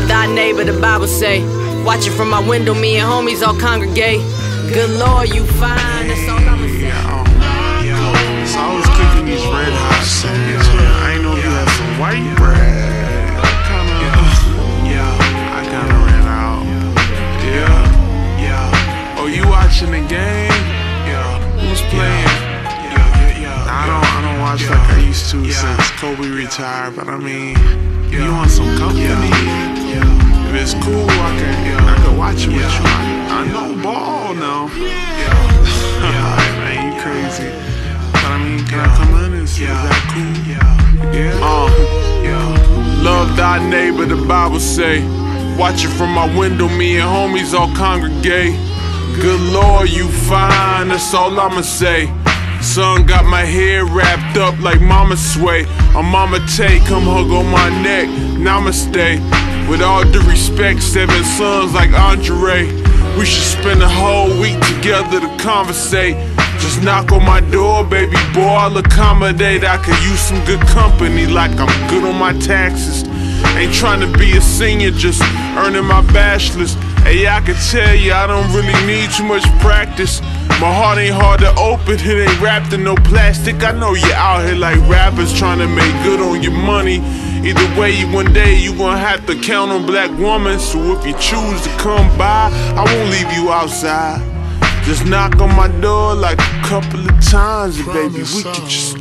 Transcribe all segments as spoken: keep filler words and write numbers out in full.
Love thy neighbor, the Bible say. Watching from my window, me and homies all congregate. Good Lord, you fine, that's all I'ma say. Yeah, yeah. So I was cooking these red hot sandwiches. I ain't know you had some white bread. I kinda, yeah, I kinda ran out. Yeah, yeah. Oh, you watching the game? Yeah. Who's playing? Yeah, yeah, yeah. Nah, I don't, I don't watch like I used to since Kobe retired. But I mean, you want some company? If it's cool, I can, I can watch it with you. I, I know ball now. Alright, man, you crazy. But I mean, can I come in and see? Is that cool? Yeah. Uh, love thy neighbor, the Bible say. Watching from my window, me and homies all congregate. Good Lord, you fine, that's all I'ma say. Son got my hair wrapped up like mama sway. On mama take, come hug on my neck, namaste. With all due respect, seven sons like Andre. We should spend a whole week together to conversate. Just knock on my door, baby boy, I'll accommodate. I could use some good company like I'm good on my taxes. Ain't trying to be a senior, just earning my bachelor's. Hey, I can tell you I don't really need too much practice. My heart ain't hard to open, it ain't wrapped in no plastic. I know you're out here like rappers trying to make good on your money. Either way, one day you gonna have to count on black woman. So if you choose to come by, I won't leave you outside. Just knock on my door like a couple of times, and baby, we could just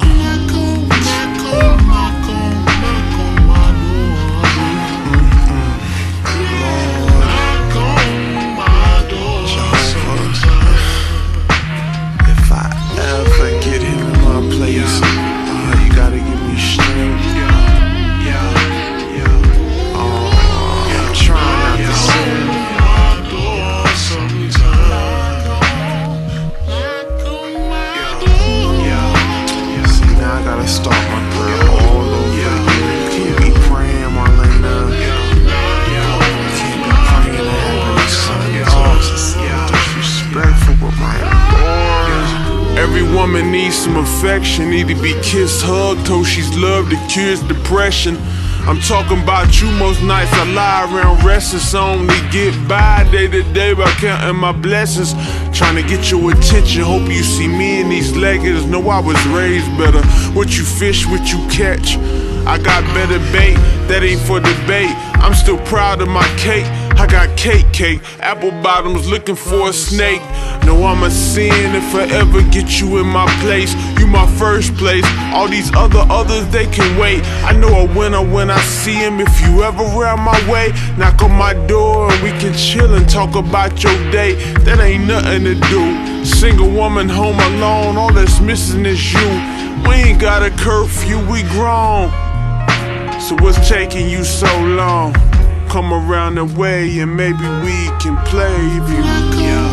start my prayer all over again. Keep me praying, Marlena. Keep me praying to Heavenly Son. Oh, disrespectful, but my Lord. Every woman needs some affection, need to be kissed, hugged, told she's loved, it cures depression. I'm talking about you most nights I lie around restless, I only get by day to day by counting my blessings. Trying to get your attention, hope you see me in these leggings. Know I was raised better, what you fish, what you catch. I got better bait, that ain't for debate. I'm still proud of my cake, I got cake cake. Apple bottoms looking for a snake. No, I'm a sin if I ever get you in my place. You my first place, all these other others they can wait. I know a winner when I see him. If you ever round my way, knock on my door and we can chill and talk about your day. That ain't nothing to do. Single woman home alone, all that's missing is you. We ain't got a curfew, we grown. So what's taking you so long? Come around the way and maybe we can play. If you yeah.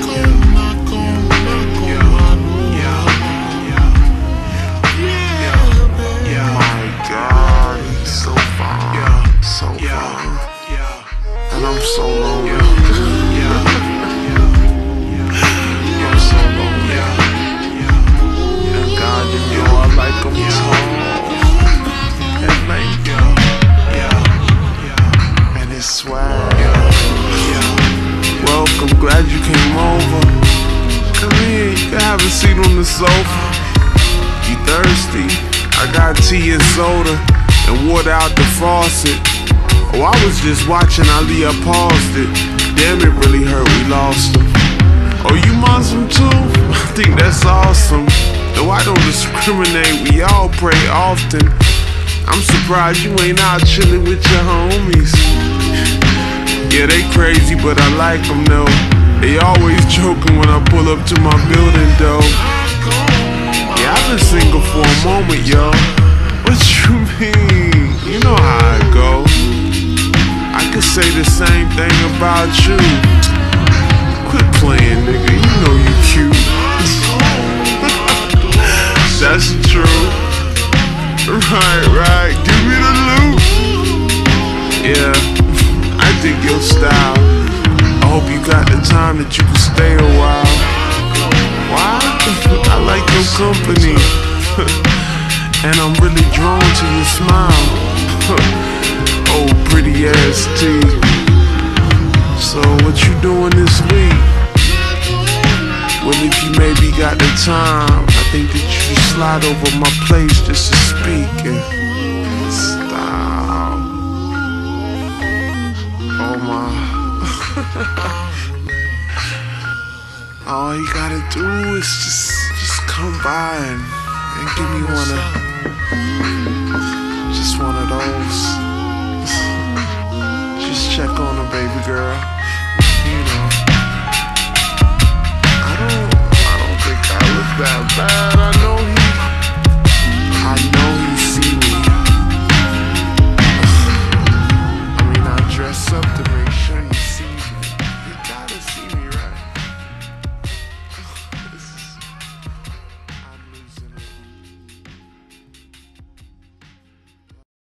And I'm so lonely. Yeah. I'm so lonely. And God, you know I like them tall and lanky. And it's swag. Welcome, glad you came over. Come here, you can have a seat on the sofa. You thirsty? I got tea and soda and water out the faucet. Oh, I was just watching Ali, I paused it. Damn, it really hurt, we lost him. Oh, you Muslim too? I think that's awesome. Though I don't discriminate, we all pray often. I'm surprised you ain't out chilling with your homies. Yeah, they crazy, but I like them though. They always joking when I pull up to my building though. Yeah, I've been single for a moment, yo. What you mean? You know how it go. I could say the same thing about you. Quit playing, nigga, you know you cute. That's true. Right, right, give me the loot. Yeah, I dig your style. I hope you got the time that you can stay a while. Why? I like your company. And I'm really drawn to your smile. Oh, pretty ass S T. So what you doing this week? Well, if you maybe got the time, I think that you should slide over my place just to speak and style. Oh my. All you gotta do is just, just come by and, and give me one of, just one of those. Just check on her, baby girl. You know, I don't, I don't think I look that bad.